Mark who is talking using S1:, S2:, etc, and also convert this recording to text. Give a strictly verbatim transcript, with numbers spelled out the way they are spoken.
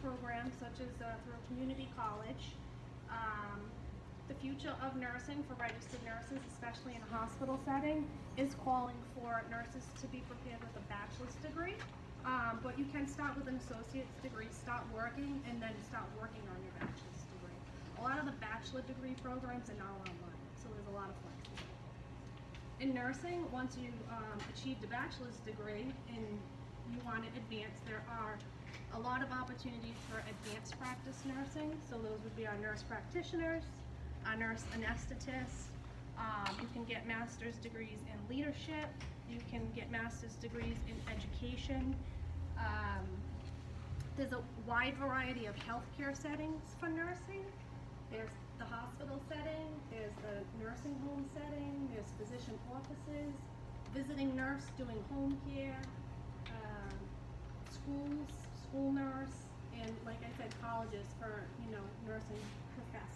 S1: programs such as uh, through a community college. Um, the future of nursing for registered nurses, especially in a hospital setting, is calling for nurses to be prepared with a bachelor's degree. Um, but you can start with an associate's degree, start working, and then start working on your bachelor's degree. A lot of the bachelor degree programs are now online, so there's a lot of flexibility. In nursing, once you um, achieved a bachelor's degree and you want to advance, there are a lot of opportunities for advanced practice nursing. So those would be our nurse practitioners, our nurse anesthetists. Um, you can get master's degrees in leadership. You can get master's degrees in education. Um, there's a wide variety of healthcare settings for nursing. There's the hospital setting, there's the nursing home setting, there's physician offices, visiting nurse doing home care, um, schools, school nurse, and like I said, colleges for, you know, nursing professors.